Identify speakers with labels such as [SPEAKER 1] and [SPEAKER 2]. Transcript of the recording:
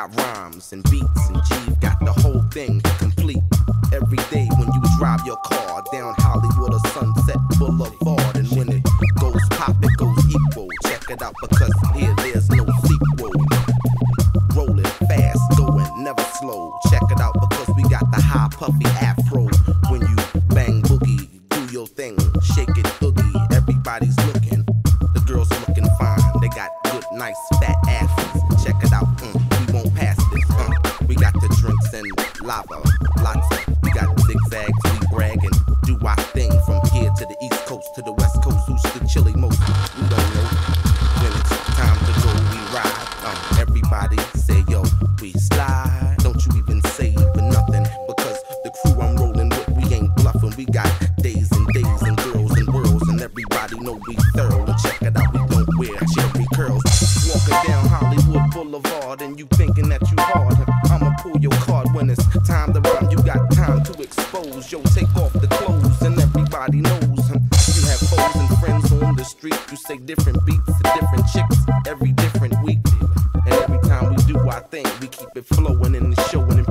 [SPEAKER 1] got rhymes and beats, and G got the whole thing complete. Every day when you drive your car down Hollywood or Sunset Boulevard, and when it goes pop, it goes equal. Check it out because here there's no sequel. Rolling fast, going never slow. Check it out because we got the high puffy afro. When you bang boogie, do your thing, shake it boogie. Everybody's looking, the girls are looking fine. They got good, nice, fat asses. Check it out, we won't pass this. We got the drinks and lava, lots of. We got zigzags, we brag and do our thing from here to the East Coast to the West Coast. Who's the chilly most? We don't know. When it's time to go, we ride. Everybody say yo, we slide. Don't you even say for nothing because the crew I'm rolling with, we ain't bluffing. We got days and girls and worlds, and everybody know we thorough. And check it out, we don't wear cherry curls. Walking down Hollywood Boulevard and you thinking that you hard. I'ma pull your card when it's time to rhyme. You got time to expose. Yo, take off the clothes and everybody knows. You have foes and friends on the street. You say different beats to different chicks every different week. And every time we do our thing, we keep it flowing in the show and